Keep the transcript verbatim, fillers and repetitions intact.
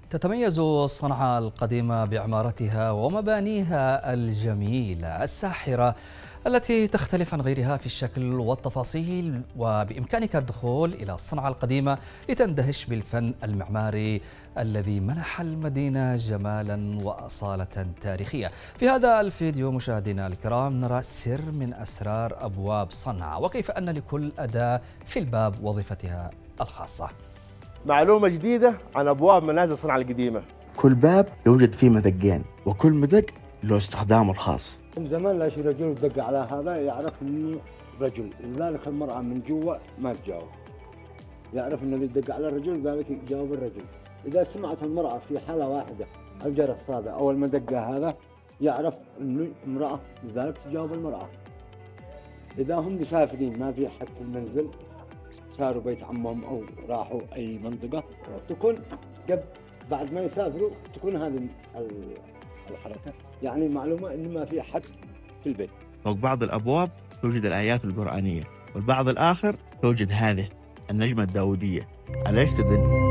تتميز صنعاء القديمة بعمارتها ومبانيها الجميلة الساحرة التي تختلف عن غيرها في الشكل والتفاصيل، وبإمكانك الدخول إلى صنعاء القديمة لتندهش بالفن المعماري الذي منح المدينة جمالا وأصالة تاريخية. في هذا الفيديو مشاهدينا الكرام نرى سر من أسرار أبواب صنعاء وكيف أن لكل أداة في الباب وظيفتها الخاصة. معلومة جديدة عن أبواب منازل صنعاء القديمة. كل باب يوجد فيه مدقين وكل مدق له استخدامه الخاص. من زمان لا شيء رجل يدق على هذا يعرف انه رجل، لذلك المرأة من جوا ما تجاوب، يعرف انه يدق على الرجل ذلك يجاوب الرجل. إذا سمعت المرأة في حالة واحدة الجرس هذا أو المدقة هذا يعرف انه امرأة، لذلك تجاوب المرأة. إذا هم مسافرين ما في أحد في المنزل، صاروا بيت عمهم أو راحوا أي منطقة، تكون قبل بعد ما يسافروا تكون هذه الحركة، يعني معلومة إنه ما في أحد في البيت. فوق بعض الأبواب توجد الآيات القرآنية، والبعض الآخر توجد هذه النجمة الداودية. على إيش تدل؟